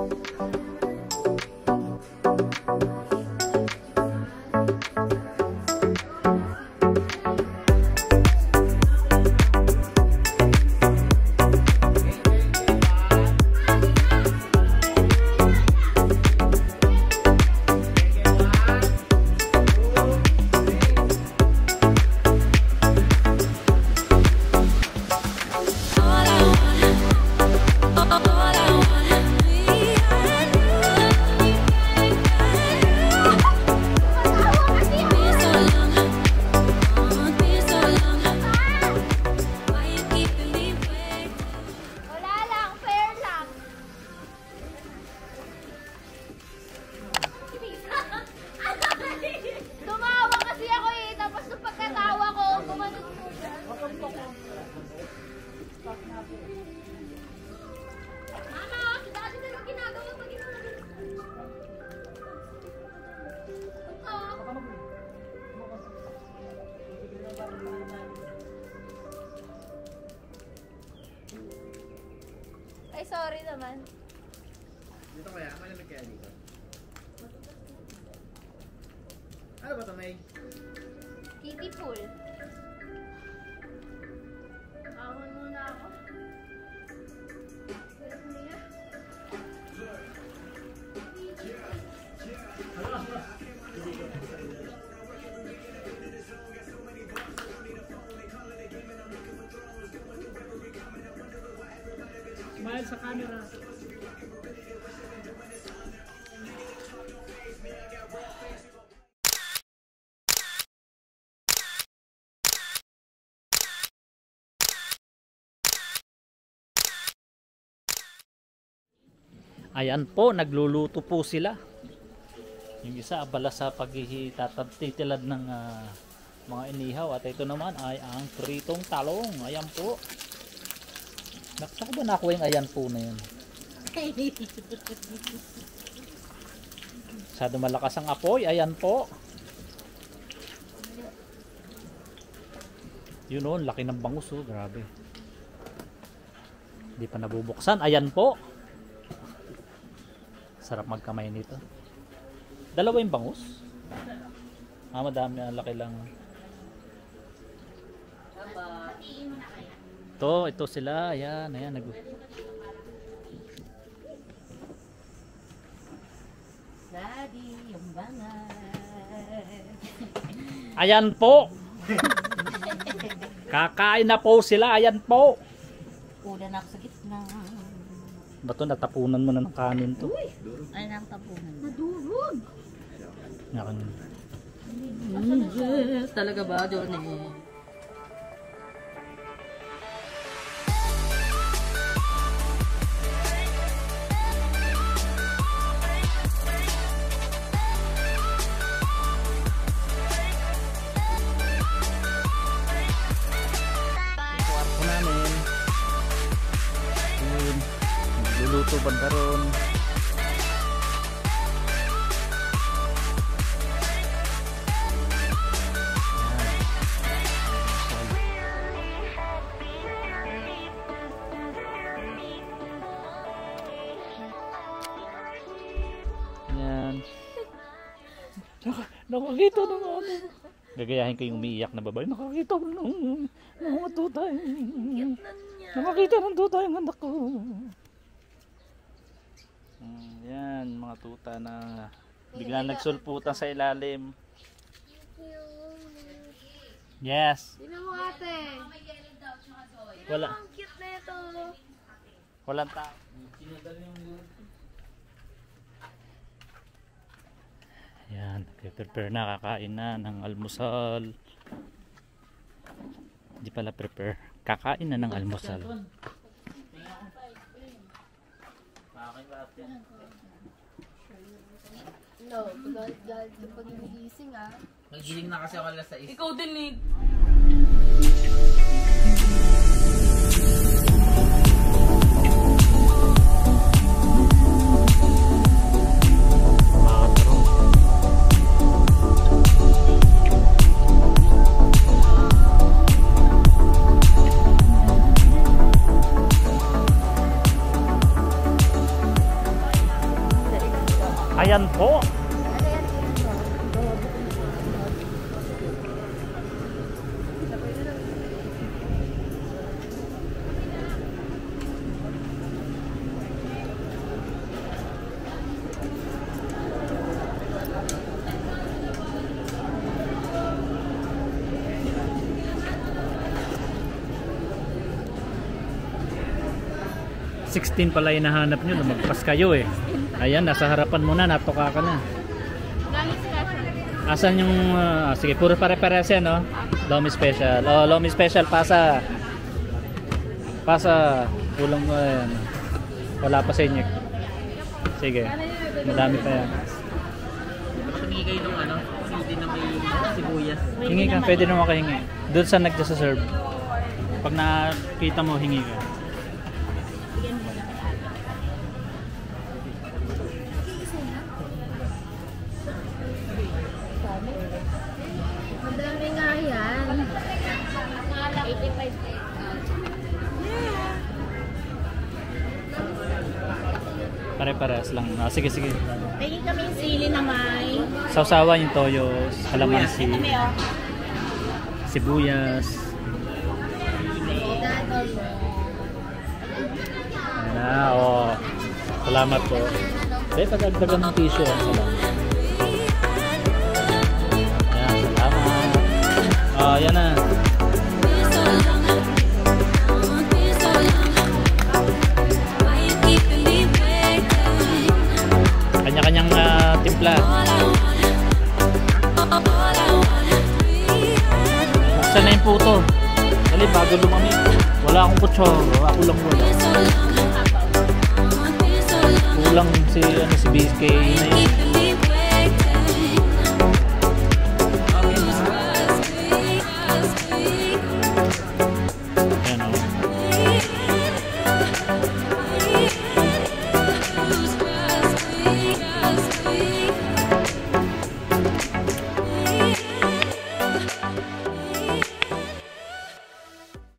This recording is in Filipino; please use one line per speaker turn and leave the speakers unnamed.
Ay, sorry naman.
Dito kaya? Malamig kaya dito? Ano ba ito, May?
Kiddie pool. Ahon muna ako.
Smile sa camera.
Ayan po, nagluluto po sila. Yung isa abala sa pagtititilad ng mga inihaw, at ito naman ay ang pritong talong. Ayan po. Nakita ko ba nakuha yung ayan po na yun? Masyado malakas ang apoy. Ayan po. Yun o, laki ng bangus o. Grabe. Hindi pa nabubuksan. Ayan po. Sarap magkamay nito. Dalawa yung bangus. Madami. Laki lang. Ito sila. Ayan.
Daddy, yung bangas.
Ayan po. Kakain na po sila. Ayan po.
Ulan ako sa gitna.
Bato, natapunan mo na ng kanin to.
Ay, nang tapunan. Nadurog.
Yes,
talaga ba, Johnny?
Luluto bandaron. Yan. Nakakita ng ano. Gagayahin ko yung umiiyak na babae. Nakakita ko ng mga tutay. Nakakita ng tutay ang anak ko. Yan, mga tuta na biglang nagsulputan sa ilalim. Yes.
Sino mo ate?
Wala.
Ang cute na ito.
Walang tao. Yan, prepare na, kakain na ng almusal. Hindi pala prepare. Kakain na ng almusal.
No, galit pag inigising
Nagiling na kasi ako alas 6.
Ikaw din eh.
Ayan po. $16 pala yung nahanap nyo, lumagpas kayo eh. Ayan, nasa harapan mo na, natuka ka na. Asan yung, sige, puro pare-pares yan, no? Lomi Special. Oh, Lomi Special, pasa. Pasa, kulang mo yan. Wala pa sa inyo. Sige, madami pa yan.
Hingi kayo ng ano, hindi na may sibuyas.
Hingi ka, pwede naman makahingi. Doon sa nagsaserve. Pag nakita mo, hingi ka.
Madami nga yan. 85
Pare-pares lang. Ah, sige, sige.
Tingin kami yung sili na may
Sausawan yung toyo, kalamansi,
oh.
sibuyas. Ayan na, oh. Salamat po. Eh, pagdagdagan ng tissue. Salamat. Ayan, salamat. Oh, yan na. Kanya-kanyang timpla. Saan na yung puto? Dali, bago lumamig. Wala akong kutsoro. Ako lang wala. Kulang si BK na yun.